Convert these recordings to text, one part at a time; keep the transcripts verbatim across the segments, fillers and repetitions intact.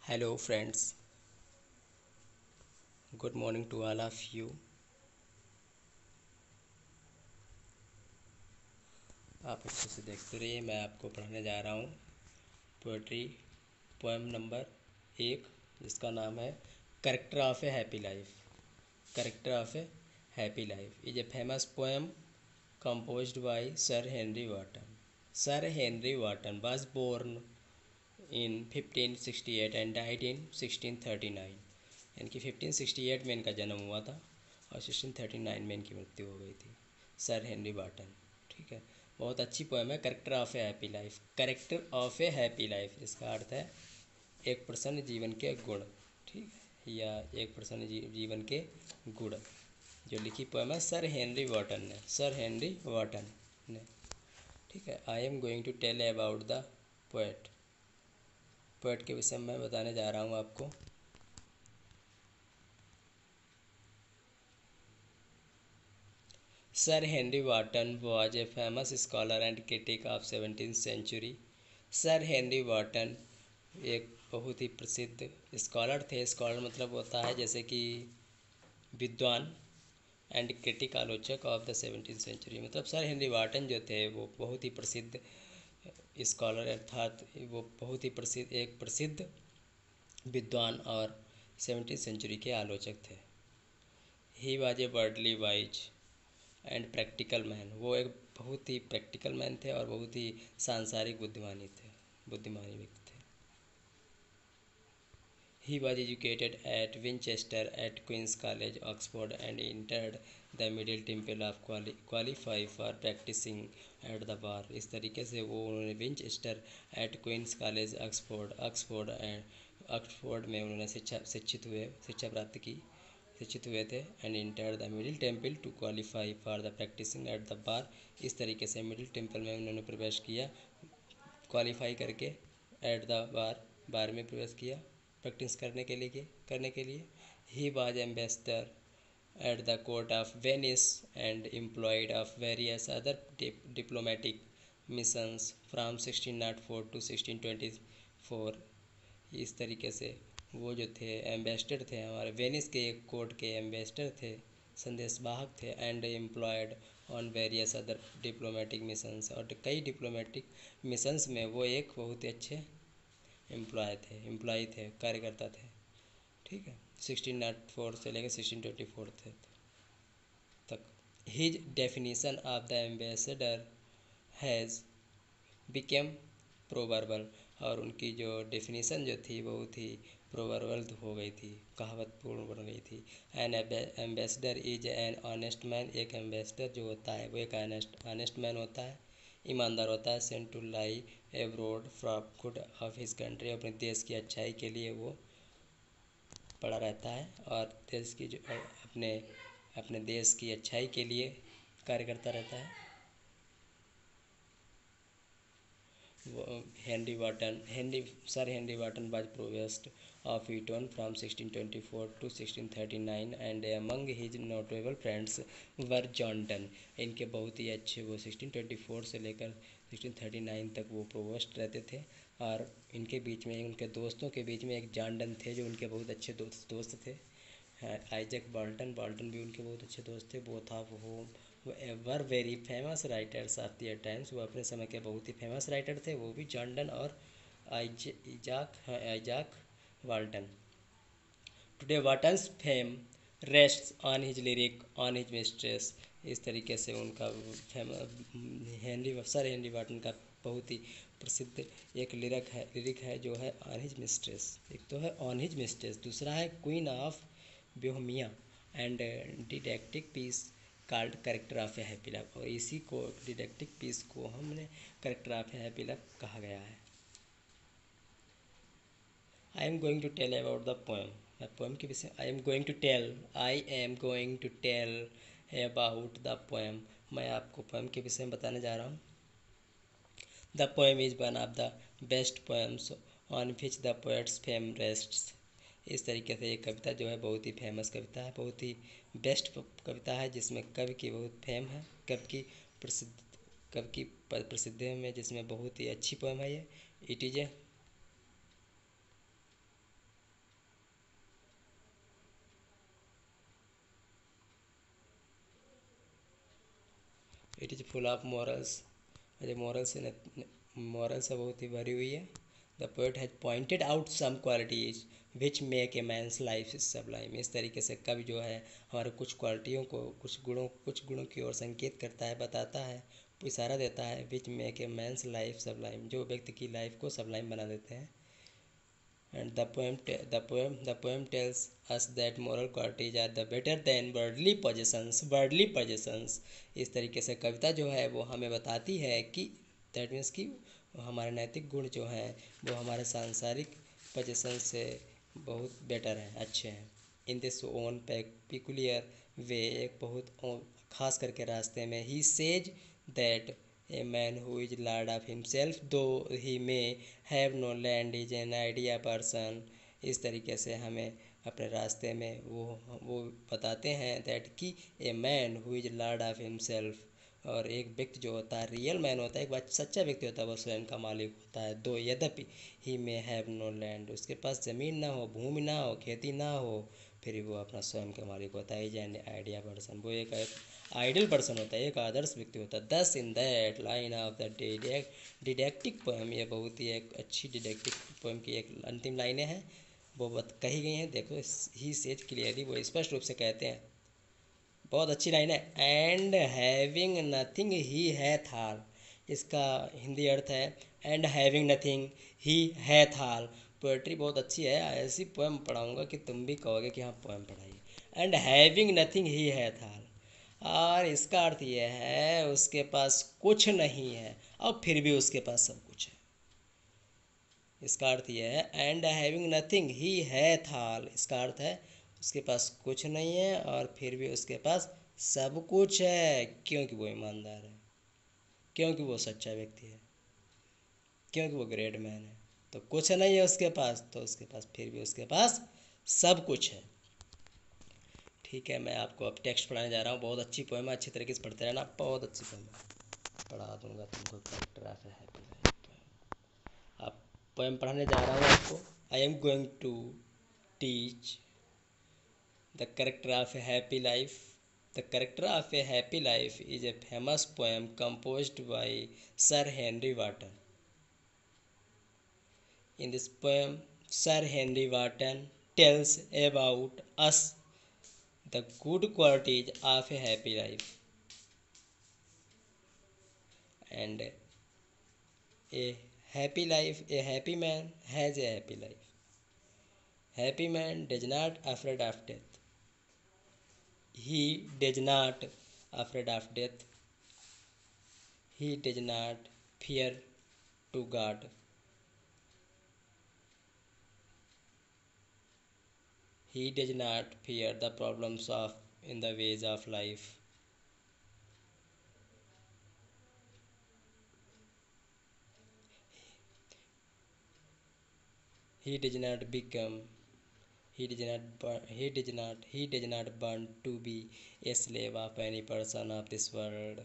Hello friends, good morning to all of you. आप अच्छे से देखते रहिए। मैं आपको पढ़ाने जा रहा हूँ पोएट्री पोएम नंबर एक, जिसका नाम है character of a happy life. Character of a happy life is a famous poem composed by Sir Henry Wotton. Sir Henry Wotton was born in fifteen sixty eight and died in sixteen thirty nine. यानी कि fifteen sixty eight में इनका जन्म हुआ था और sixteen thirty nine में इनकी मृत्यु हो गई थी। सर हेनरी वाटन, ठीक है। बहुत अच्छी पोएम है, character of a happy life. Character of a happy life इसका अर्थ है एक प्रसन्न जीवन के गुण, ठीक है, या एक प्रसन्न जी, जीवन के गुण। जो लिखी पोएम है सर हेनरी वाटन ने, सर हेनरी वाटन ने, ठीक है। I am going to tell about the poet. Poet के विषय में बताने जा रहा हूँ आपको। Sir Henry Wotton was a famous scholar and critic of seventeenth century. Sir Henry Wotton एक बहुत ही प्रसिद्ध स्कॉलर थे। स्कॉलर मतलब होता है जैसे कि विद्वान, एंड क्रिटिक आलोचक ऑफ द सेवनटीन सेंचुरी। मतलब सर हेनरी वाटन जो थे वो बहुत ही प्रसिद्ध स्कॉलर, अर्थात वो बहुत ही प्रसिद्ध एक प्रसिद्ध विद्वान और सेवनटीन सेंचुरी के आलोचक थे। He was a worldly wise and practical man. वो एक बहुत ही प्रैक्टिकल मैन थे और बहुत ही सांसारिक बुद्धिमानी थे बुद्धिमानी व्यक्ति थे। He was educated at Winchester at Queen's College Oxford and entered the Middle Temple of qualify for practising at the bar. इस तरीके से वो उन्होंने Winchester at Queen's College Oxford Oxford and Oxford में उन्होंने शिक्षा शिक्षित हुए शिक्षा प्राप्त की शिक्षित हुए थे। And enter the Middle Temple to qualify for the practising at the bar. इस तरीके से मिडिल टेम्पल में उन्होंने प्रवेश किया, क्वालिफाई करके एट द बार बार में प्रवेश किया प्रैक्टिस करने के लिए करने के लिए he was ambassador at the court of Venice and employed of various other diplomatic missions from sixteen nought four to sixteen twenty four. इस तरीके से वो जो थे एम्बेसडर थे, हमारे वेनिस के एक कोर्ट के एम्बेसडर थे, संदेशवाहक थे। And employed on various other diplomatic missions, और कई डिप्लोमेटिक मिशंस में वो एक बहुत ही अच्छे एम्प्लॉय थे एम्प्लॉय थे कार्यकर्ता थे, ठीक है। सिक्सटीन नाट फोर से लेकर सिक्सटीन ट्वेंटी फोर थे तक। His definition of the ambassador has became proverbial, और उनकी जो डेफिनेशन जो थी बहुत ही प्रोवर्बल हो गई थी, कहावतपूर्ण बन गई थी। An ambassador is an honest man. एक एम्बेसडर जो होता है वो एक ऑनेस्ट ऑनेस्ट मैन होता है, ईमानदार होता है। Sent to lie abroad for good of his country. अपने देश की अच्छाई के लिए वो पड़ा रहता है और देश की जो अपने अपने देश की अच्छाई के लिए कार्य करता रहता है। Henry Wotton Henry sir Henry Wotton was provost of Eton from sixteen twenty four to sixteen thirty nine and among his notable friends were John Donne। इनके बहुत ही अच्छे वो सिक्सटीन ट्वेंटी फोर से लेकर सिक्सटीन थर्टी नाइन तक वो provost रहते थे। और इनके बीच में उनके दोस्तों के बीच में एक जॉन डन थे जो उनके बहुत अच्छे दोस्त दोस्त थे। आइजैक बाल्टन बाल्टन भी उनके बहुत अच्छे दोस्त थे। Both of whom were very famous writers of their times. वो अपने समय के बहुत ही फेमस राइटर थे, वो भी जॉन डन और Izaak Izaak Walton. Today Wotton's fame rests on his lyric on his mistress. इस तरीके से उनका हेनरी सर हेनरी वाटन का बहुत ही प्रसिद्ध एक लिरिक है लिरिक है जो है ऑन हिज मिस्ट्रेस। एक तो है ऑन हिज मिस्ट्रेस, दूसरा है queen of Bohemia and didactic piece called character of a happy life. और इसी को डिडेक्टिक पीस को हमने character of a happy life कहा गया है। I am going to tell about the poem. मैं पोएम के विषय I am going to tell I am going to tell about the poem. मैं आपको पोएम के विषय में बताने जा रहा हूँ। The poem is one of the best poems on which the poet's fame rests. इस तरीके से ये कविता जो है बहुत ही फेमस कविता है, बहुत ही बेस्ट कविता है जिसमें कवि की बहुत फेम है, कवि की प्रसिद्ध कवि की प्रसिद्धि में, जिसमें बहुत ही अच्छी पोएम है ये। It is a it is full of morals, अरे मॉरल से मॉरल से बहुत ही भरी हुई है। The poet has pointed out some qualities which make a man's life sublime. इस तरीके से कवि जो है हमारे कुछ क्वालिटियों को, कुछ गुणों कुछ गुणों की ओर संकेत करता है, बताता है, इशारा देता है। Which make a man's life sublime, जो व्यक्ति की लाइफ को सबलाइम बना देते हैं। And the poem, the poem, the poem tells us that moral qualities are the better than worldly possessions. Worldly possessions, इस तरीके से कविता जो है वो हमें बताती है कि दैट मीन्स कि हमारे नैतिक गुण जो हैं वो हमारे सांसारिक पोजेशन से बहुत बेटर हैं, अच्छे हैं। In this own peculiar way, एक बहुत खास करके रास्ते में, he says that a man who is lord of himself though he may have no land is an idea person। इस तरीके से हमें अपने रास्ते में वो वो बताते हैं दैट कि a man who is lord of himself, और एक व्यक्ति जो होता है रियल मैन होता है, एक बात सच्चा व्यक्ति होता है, वो स्वयं का मालिक होता है। दो यद्यपि he may have no land, उसके पास ज़मीन ना हो, भूमि ना हो, खेती ना हो, फिर भी वो अपना स्वयं का मालिक होता है। इज एन आइडिया पर्सन, वो एक आइडियल पर्सन होता है, एक आदर्श व्यक्ति होता है। Thus in that line of the didactic poem, ये बहुत ही एक अच्छी डिडेक्टिक पोएम की एक अंतिम लाइनें हैं, वो बत कही गई हैं। देखो ही सेज क्लियरली, वो स्पष्ट रूप से कहते हैं, बहुत अच्छी लाइन है। And having nothing he hath all, इसका हिंदी अर्थ है and having nothing he hath all. Poetry बहुत अच्छी है, ऐसी पोएम पढ़ाऊँगा कि तुम भी कहोगे कि हाँ पोएम पढ़ाई। And having nothing he hath all, और इसका अर्थ यह है उसके पास कुछ नहीं है और फिर भी उसके पास सब कुछ है। इसका अर्थ यह है and having nothing he hath all, इसका अर्थ है उसके पास कुछ नहीं है और फिर भी उसके पास सब कुछ है, क्योंकि वो ईमानदार है, क्योंकि वो सच्चा व्यक्ति है, क्योंकि वो ग्रेट मैन है। तो कुछ नहीं है उसके पास, तो उसके पास फिर भी उसके पास सब कुछ है। ठीक है, मैं आपको अब टेक्स्ट पढ़ाने जा रहा हूँ। बहुत अच्छी पोएम है, अच्छी तरीके से पढ़ते रहना, बहुत अच्छी पोएम है, पढ़ा दूंगा तुमको। Character of a happy life, अब पोएम पढ़ाने जा रहा हूँ आपको। I am going to teach the character of a happy life. The character of a happy life is a famous poem composed by Sir Henry Wotton. In this poem, Sir Henry Wotton tells about us the good qualities of a happy life, and a happy life, a happy man has a happy life. Happy man does not afraid of death. He does not afraid of death. He does not fear to God. He does not fear the problems of in the ways of life. He does not become he does not burn, he does not he does not want to be a slave of any person of this world.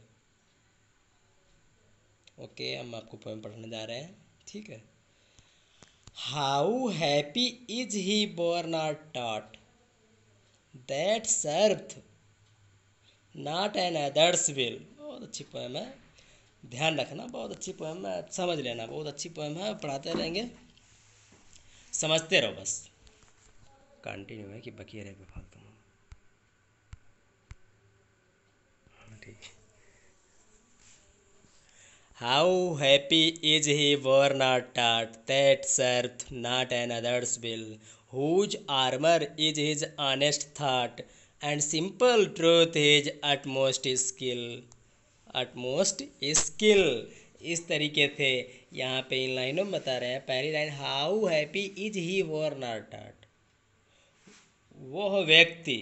Okay, हम आपको poem पढ़ने जा रहे हैं, ठीक है। How happy is he born or taught that serveth not another's will. बहुत अच्छी पोएम है, ध्यान रखना, बहुत अच्छी पोएम है, समझ लेना, बहुत अच्छी पोएम है, पढ़ाते रहेंगे, समझते रहो बस। कंटिन्यू है कि बकिए रहे फालतू में, ठीक। How happy is he born or taught that serveth not another's will, whose armor is his honest thought, and simple truth his utmost skill, utmost skill। इस तरीके से यहाँ पे इन लाइनों में बता रहे हैं। पहली line, how happy is he born or taught, वह व्यक्ति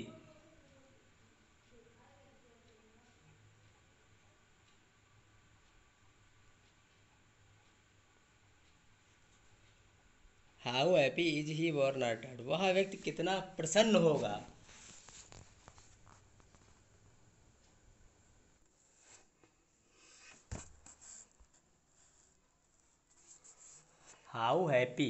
how happy is he born or taught, वह व्यक्ति कितना प्रसन्न होगा। How happy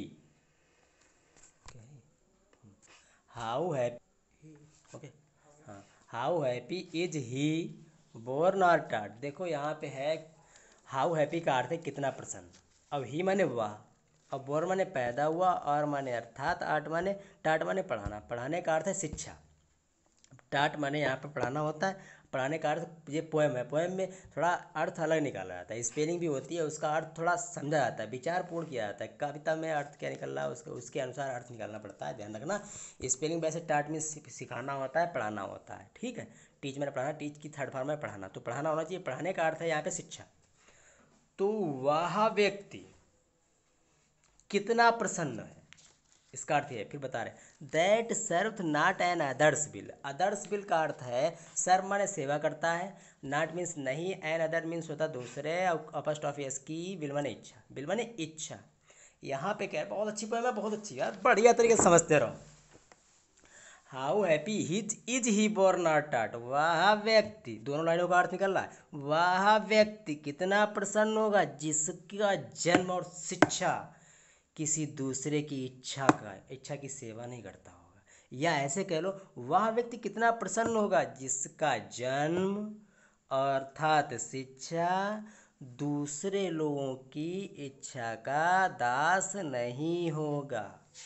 how happy okay हाँ, how happy is he born or taught, देखो यहाँ पे है हाउ हैप्पी का अर्थ है कितना प्रसन्न। अब ही माने वाह, अब बोर माने पैदा हुआ, और माने अर्थात, आर्ट माने, टाट माने पढ़ाना, पढ़ाने का अर्थ है शिक्षा। टाट माने यहाँ पे पढ़ाना होता है, पढ़ाने का अर्थ, ये पोएम है, पोएम में थोड़ा अर्थ अलग निकाला जाता है, स्पेलिंग भी होती है, उसका अर्थ थोड़ा समझा जाता है, विचारपूर्ण किया जाता है। कविता में अर्थ क्या निकल रहा है उसके उसके अनुसार अर्थ निकालना पड़ता है, ध्यान रखना। स्पेलिंग वैसे टाट में सिखाना होता है, पढ़ाना होता है, ठीक है। टीच मैंने पढ़ाना, टीच की थर्ड फॉर्म में पढ़ाना, तो पढ़ाना होना चाहिए, पढ़ाने का अर्थ है यहाँ पे शिक्षा। तो वह व्यक्ति कितना प्रसन्न है, इसका अर्थ है, फिर बता रहे that serve not another's will. Others will का अर्थ है सर्व माने सेवा करता है, नॉट मीन्स नहीं, एन अदर मीन्स होता दूसरे, अपॉस्ट्रोफी एस की, बिल माने इच्छा, बिल माने इच्छा। यहाँ पे क्या है, बहुत अच्छी पोएम है, बहुत अच्छी यार, बढ़िया तरीके से समझते रहो। How happy his is he born or taught, वह व्यक्ति, दोनों लाइनों का अर्थ निकल रहा है, वह व्यक्ति कितना प्रसन्न होगा जिसका जन्म और शिक्षा किसी दूसरे की इच्छा का इच्छा की सेवा नहीं करता होगा। या ऐसे कह लो, वह व्यक्ति कितना प्रसन्न होगा जिसका जन्म अर्थात शिक्षा दूसरे लोगों की इच्छा का दास नहीं होगा।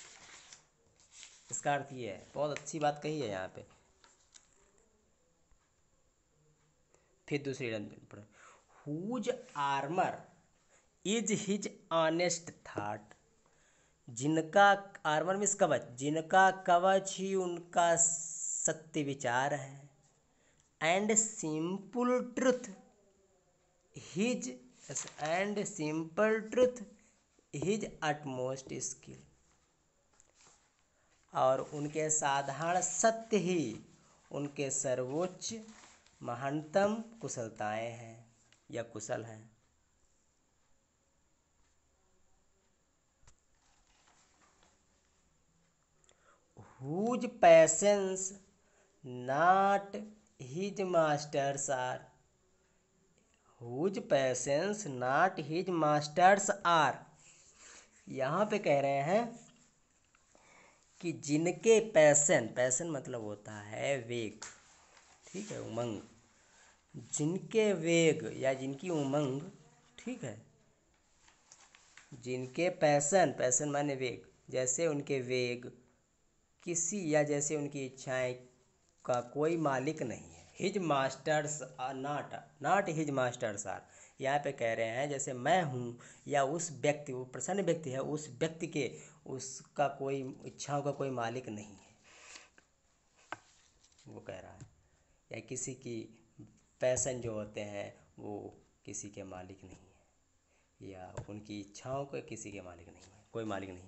इसका अर्थ ये है, बहुत अच्छी बात कही है यहाँ पे। फिर दूसरी लाइन पढ़ो, whose armour is his honest thought, जिनका आर्मर मीन्स कवच, जिनका कवच ही उनका सत्य विचार है, and simple truth his and simple truth his utmost skill, और उनके साधारण सत्य ही उनके सर्वोच्च महानतम कुशलताएं हैं या कुशल हैं। whose passions not his masters are, whose passions not his masters are, यहाँ पे कह रहे हैं कि जिनके पैसन, पैसन मतलब होता है वेग, ठीक है, उमंग, जिनके वेग या जिनकी उमंग, ठीक है, जिनके पैसन, पैसन माने वेग, जैसे उनके वेग किसी या जैसे उनकी इच्छाएं का कोई मालिक नहीं है। His masters are not, not his masters are, यहाँ पे कह रहे हैं जैसे मैं हूँ या उस व्यक्ति, वो प्रसन्न व्यक्ति है, उस व्यक्ति के उसका कोई इच्छाओं का कोई मालिक नहीं है, वो कह रहा है। या किसी की पैसन जो होते हैं वो किसी के मालिक नहीं है, या उनकी इच्छाओं का किसी के मालिक नहीं है, कोई मालिक नहीं है।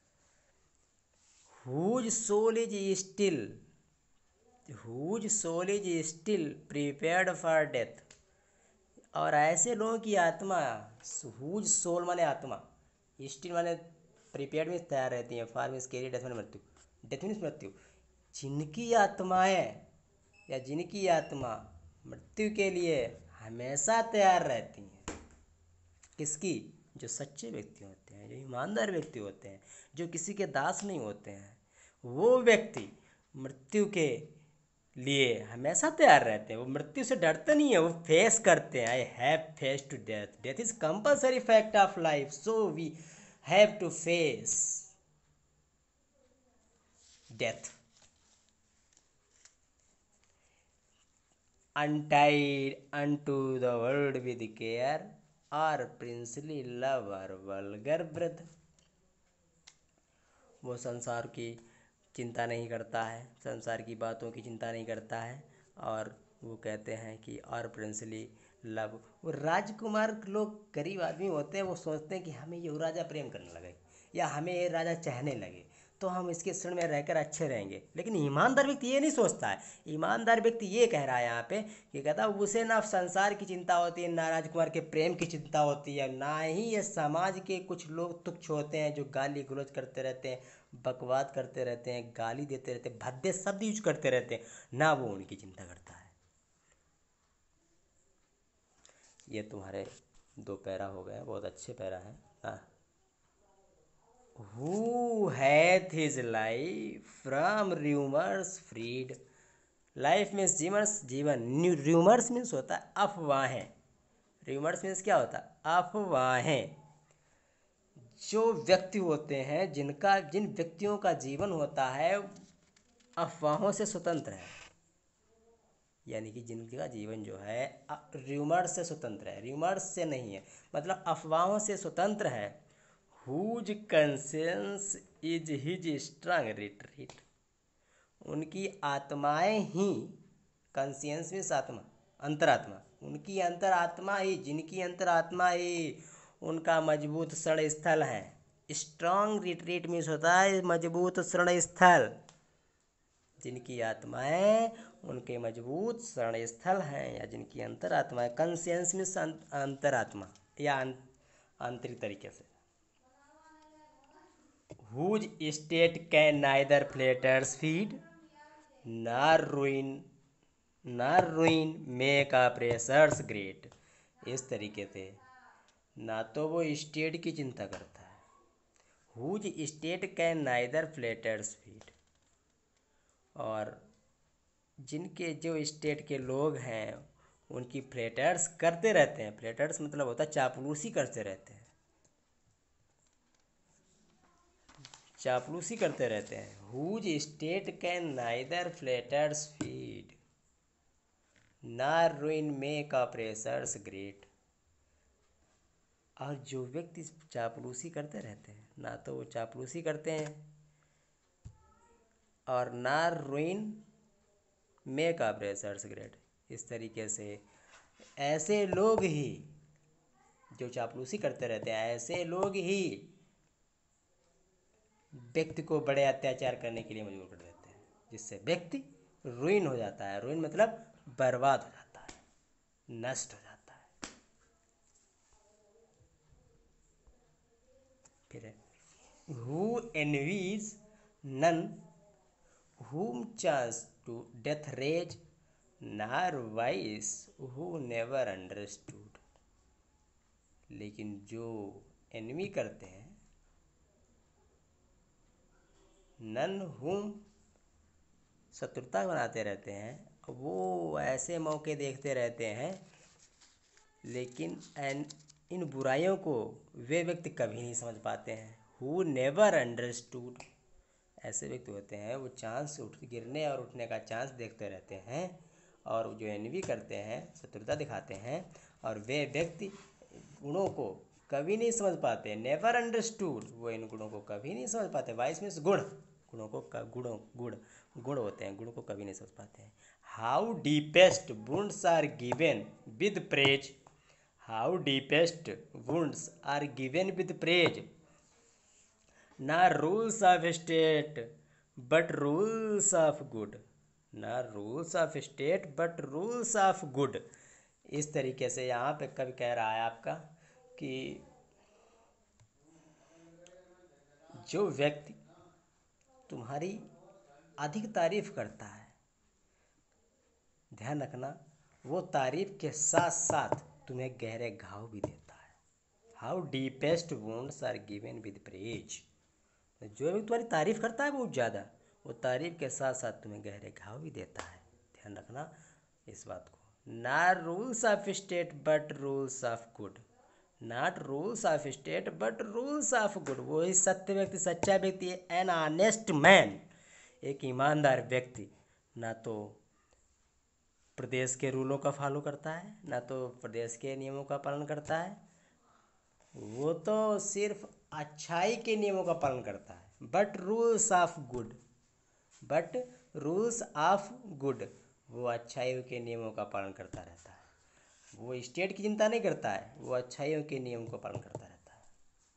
whose soul is still, whose soul is still prepared for death, और ऐसे लोगों की आत्मा, whose soul माने आत्मा, still माने प्रिपेयर्ड में तैयार रहती हैं, फॉर मीन्स कैरी, डेथ माने मृत्यु, डेथ मीन्स मृत्यु, जिनकी आत्माएं या जिनकी आत्मा मृत्यु के लिए हमेशा तैयार रहती हैं। किसकी? जो सच्चे व्यक्ति होते हैं, जो ईमानदार व्यक्ति होते हैं, जो किसी के दास नहीं होते हैं, वो व्यक्ति मृत्यु के लिए हमेशा तैयार रहते हैं। वो मृत्यु से डरते नहीं है, वो फेस करते हैं। I have face to death, death is compulsory fact of life, so we have to face death. untied unto the world with care, or princely love or vulgar breath, वो संसार की चिंता नहीं करता है, संसार की बातों की चिंता नहीं करता है, और वो कहते हैं कि और प्रिंसली लव, वो राजकुमार लोग गरीब आदमी होते हैं, वो सोचते हैं कि हमें ये राजा प्रेम करने लगे या हमें ये राजा चाहने लगे तो हम इसके शरण में रहकर अच्छे रहेंगे। लेकिन ईमानदार व्यक्ति ये नहीं सोचता है। ईमानदार व्यक्ति ये कह रहा है यहाँ पे कि कहता है उसे ना संसार की चिंता होती है, ना राजकुमार के प्रेम की चिंता होती है, ना ही ये समाज के कुछ लोग तुच्छ होते हैं जो गाली गलौज करते रहते हैं, बकवाद करते रहते हैं, गाली देते रहते हैं, भद्दे शब्द यूज करते रहते हैं, ना वो उनकी चिंता करता है। ये तुम्हारे दो पैरा हो गए, बहुत अच्छे पैरा हैं। हाँ, who hath his life from rumors freed, life means जीवन, जीवन। र्यूमर्स मीन्स होता है अफवाहें। र्यूमर्स मीन्स क्या होता है? अफवाहें। जो व्यक्ति होते हैं, जिनका जिन व्यक्तियों का जीवन होता है अफवाहों से स्वतंत्र है, यानी कि जिनका जीवन जो है र्यूमर्स से स्वतंत्र है, र्यूमर्स से नहीं है, मतलब अफवाहों से स्वतंत्र है। Whose conscience is his strong retreat. उनकी आत्माएं ही, कंसियंस में आत्मा, अंतरात्मा, उनकी अंतरात्मा ही, जिनकी अंतरात्मा ही उनका मजबूत शरण स्थल है। स्ट्रांग रिट्रीट मीन्स होता है मजबूत शरण स्थल। जिनकी आत्माएं उनके मजबूत शरण स्थल हैं, या जिनकी अंतरात्मा, कंसियंस मीन्स अंतरात्मा या आंतरिक तरीके से। Whose state can neither flatterers feed nor ruin nor ruin make a pressures great. इस तरीके से ना तो वो स्टेट की चिंता करता है। Whose state can neither flatterers feed, और जिनके जो स्टेट के लोग हैं उनकी फ्लेटर्स करते रहते हैं। फ्लेटर्स मतलब होता है चापलूसी करते रहते हैं, चापलूसी करते रहते हैं। Whose state can neither flatterers feed nor ruin make a pressures great. और जो व्यक्ति चापलूसी करते रहते हैं, ना तो वो चापलूसी करते हैं और नार रुइन मेक अ प्रेसर्स ग्रेट। इस तरीके से ऐसे लोग ही जो चापलूसी करते रहते हैं, ऐसे लोग ही व्यक्ति को बड़े अत्याचार करने के लिए मजबूर कर देते हैं, जिससे व्यक्ति रुइन हो जाता है। रुइन मतलब बर्बाद हो जाता है, नष्ट हो जाता है। फिर who envies none whom chance to death rage, nor wise who never understood। लेकिन जो एनमी करते हैं, नन whom शत्रुता बनाते रहते हैं, वो ऐसे मौके देखते रहते हैं, लेकिन एन इन बुराइयों को वे व्यक्ति कभी नहीं समझ पाते हैं। who never understood, ऐसे व्यक्ति होते हैं वो चांस उठ गिरने और उठने का चांस देखते रहते हैं, और जो एनवी करते हैं, शत्रुता दिखाते हैं, और वे व्यक्ति गुणों को कभी नहीं समझ पाते। नेवर अंडरस्टूड, वो इन गुणों को कभी नहीं समझ पाते। वाइस मीन्स गुण, गुणों को गुणों गुण गुण होते हैं, गुणों को कभी नहीं समझ पाते हैं। How deepest wounds are given with praise, how deepest wounds are given with praise, nor rules of state but rules of good, nor rules of state but rules of good. इस तरीके से यहाँ पे कवि कह रहा है आपका कि जो व्यक्ति तुम्हारी अधिक तारीफ करता है, ध्यान रखना, वो तारीफ के साथ साथ तुम्हें गहरे घाव भी देता है। How deepest wounds are given with praise, जो भी तुम्हारी तारीफ करता है बहुत ज़्यादा, वो तारीफ के साथ साथ तुम्हें गहरे घाव भी देता है। ध्यान रखना इस बात को। Not rules of state but rules of good, not rules of state but rules of good. वही सत्य व्यक्ति, सच्चा व्यक्ति, एन ऑनेस्ट मैन, एक ईमानदार व्यक्ति, ना तो प्रदेश के रूलों का फॉलो करता है, ना तो प्रदेश के नियमों का पालन करता है, वो तो सिर्फ अच्छाई के नियमों का पालन करता है। But rules of good, but rules of good, वो अच्छाइयों के नियमों का पालन करता रहता है। वो स्टेट की चिंता नहीं करता है, वो अच्छाइयों के नियम को पालन करता रहता है।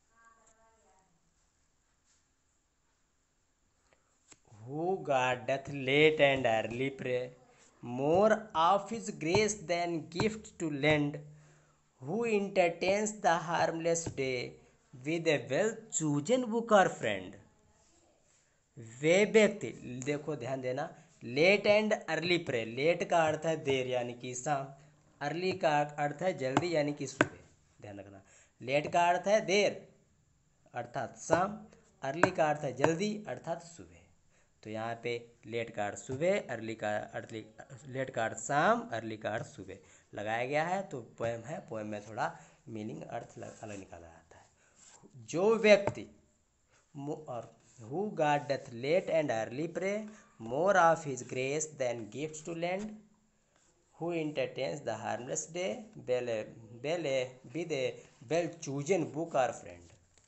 Who God doth late and early pray, more of his grace than gift to lend, who entertains the harmless day with a well chosen book or friend. वे व्यक्ति, देखो ध्यान देना, late and early pray, late का अर्थ है देर यानी कि शाम, अर्ली का अर्थ है जल्दी यानी कि सुबह। ध्यान रखना, लेट का अर्थ है देर अर्थात शाम, अर्ली का अर्थ है जल्दी अर्थात सुबह। तो यहाँ पे लेट का अर्थ सुबह, अर्ली का अर्ली लेट का अर्थ शाम, अर्ली का अर्थ सुबह लगाया गया है। तो पोएम है, पोएम में थोड़ा मीनिंग अर्थ अलग निकाला जाता है। जो व्यक्ति और who God doth late and early pray, more of his grace than gift to land, who entertains the harmless day, well well with a well chosen book or friend.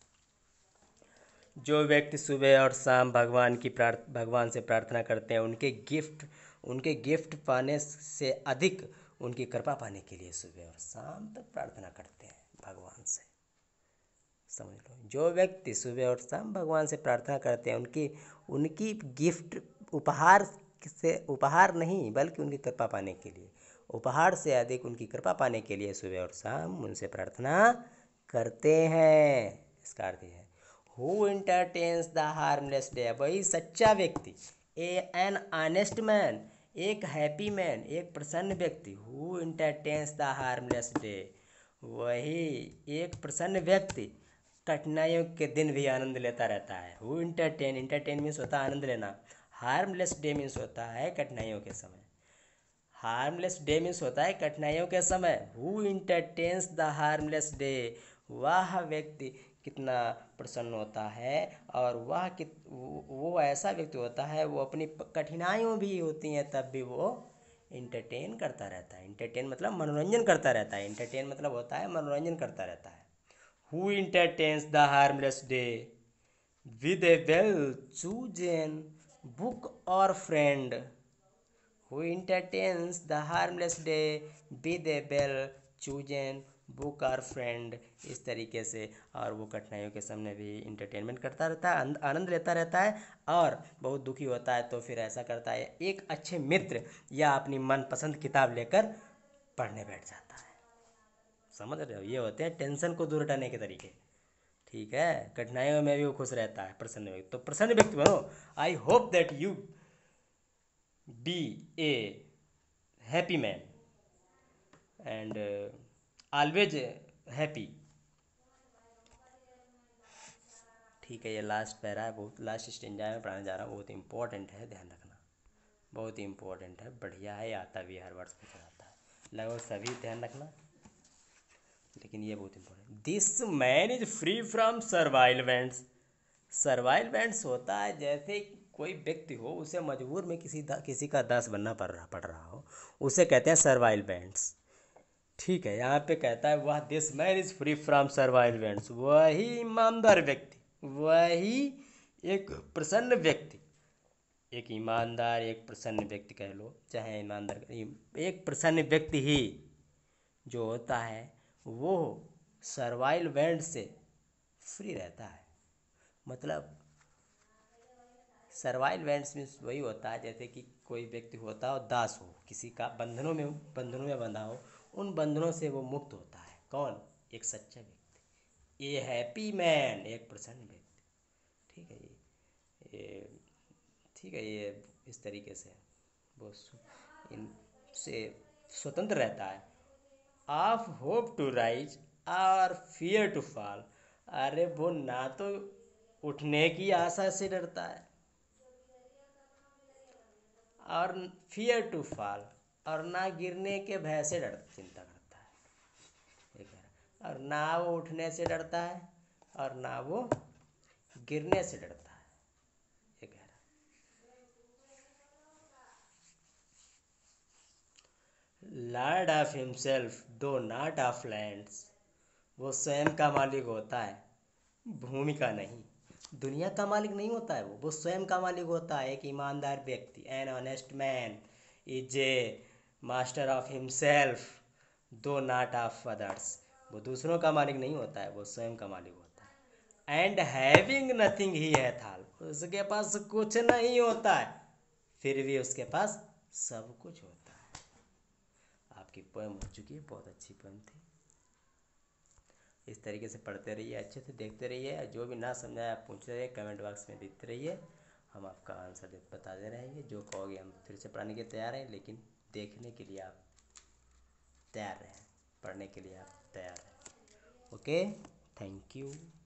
जो व्यक्ति सुबह और शाम भगवान की प्रार्थ भगवान से प्रार्थना करते हैं, उनके गिफ्ट उनके गिफ्ट पाने से अधिक उनकी कृपा पाने के लिए सुबह और शाम तक प्रार्थना करते हैं भगवान से। समझ लो, जो व्यक्ति सुबह और शाम भगवान से प्रार्थना करते हैं, उनकी उनकी गिफ्ट उपहार से उपहार नहीं बल्कि उनकी कृपा पाने के लिए, उपहार से अधिक उनकी कृपा पाने के लिए सुबह और शाम उनसे प्रार्थना करते हैं। इसका अर्थ है who entertains the harmless day, वही सच्चा व्यक्ति, ए एन ऑनेस्ट मैन, एक हैप्पी मैन, एक प्रसन्न व्यक्ति। Who entertains the harmless day, वही एक प्रसन्न व्यक्ति कठिनाइयों के दिन भी आनंद लेता रहता है। हु इंटरटेन, इंटरटेन मीन्स होता है आनंद लेना, हार्मलेस डे मीन्स होता है कठिनाइयों के समय, हार्मलेस डे मीन्स होता है कठिनाइयों के समय। Who entertains the harmless day, वह व्यक्ति कितना प्रसन्न होता है, और वह कित वो ऐसा व्यक्ति होता है, वो अपनी कठिनाइयों भी होती हैं तब भी वो इंटरटेन करता रहता है। इंटरटेन मतलब मनोरंजन करता रहता है, इंटरटेन मतलब होता है मनोरंजन करता रहता है। Who entertains the harmless day with a well chosen book or friend, who entertains the harmless day with a well chosen book or friend. इस तरीके से, और वो कठिनाइयों के सामने भी इंटरटेनमेंट करता रहता है, आनंद लेता रहता है, और बहुत दुखी होता है तो फिर ऐसा करता है, एक अच्छे मित्र या अपनी मनपसंद किताब लेकर पढ़ने बैठ जाता है। समझ रहे हो, ये होते हैं टेंशन को दूर हटाने के तरीके। ठीक है, कठिनाइयों में भी वो खुश रहता है, प्रसन्न व्यक्ति। तो प्रसन्न व्यक्ति बनो। I hope that you be a happy man and always happy. ठीक है, ये लास्ट पैरा है, बहुत लास्ट स्टेंजा में पढ़ाने जा रहा हूँ, बहुत इंपॉर्टेंट है, ध्यान रखना, बहुत इंपॉर्टेंट है, बढ़िया है, आता भी हर वर्ष पूछा जाता है, लगभग सभी ध्यान रखना, लेकिन ये बहुत important. This man is free from servile bands. Servile bands होता है जैसे कोई व्यक्ति हो, उसे मजबूर में किसी दा, किसी का दास बनना पड़ रहा पड़ रहा हो, उसे कहते हैं सर्वाइलमेंट्स। ठीक है, यहाँ पे कहता है वह this man is free from servile bands, वही ईमानदार व्यक्ति, वही एक प्रसन्न व्यक्ति, एक ईमानदार एक प्रसन्न व्यक्ति कह लो, चाहे ईमानदार, एक प्रसन्न व्यक्ति ही जो होता है वो सर्वाइलमेंट से फ्री रहता है। मतलब सर्वाइलमेंट्स मीन्स वही होता है जैसे कि कोई व्यक्ति होता हो, दास हो, किसी का बंधनों में बंधनों में बंधा हो, उन बंधनों से वो मुक्त होता है। कौन? एक सच्चा व्यक्ति, ए हैप्पी मैन, एक प्रसन्न व्यक्ति। ठीक है, ये ये ठीक है, ये इस तरीके से वो इनसे स्वतंत्र रहता है। Of hope to rise or fear to fall, अरे वो ना तो उठने की आशा से डरता है और फियर टू फॉल, और ना गिरने के भय से डर चिंता करता है, ये कह रहा है। और ना वो उठने से डरता है और ना वो गिरने से डरता है, ये कह रहा है। Lord of himself though not of lands, वो स्वयं का मालिक होता है, भूमि का नहीं, दुनिया का मालिक नहीं होता है, वो वो स्वयं का मालिक होता है। एक ईमानदार व्यक्ति, an honest man is a master of himself though not of others, वो दूसरों का मालिक नहीं होता है, वो स्वयं का मालिक होता है। एंड हैविंग नथिंग ही है थाल, उसके पास कुछ नहीं होता है, फिर भी उसके पास सब कुछ होता है। आपकी पोएम हो चुकी है, बहुत अच्छी पोएम थी। इस तरीके से पढ़ते रहिए, अच्छे से देखते रहिए, जो भी ना समझाए आप पूछते रहिए, कमेंट बॉक्स में लिखते रहिए, हम आपका आंसर दे बताते रहेंगे। जो कहोगे हम फिर से पढ़ने के तैयार हैं, लेकिन देखने के लिए आप तैयार रहें, पढ़ने के लिए आप तैयार रहें। Okay, thank you.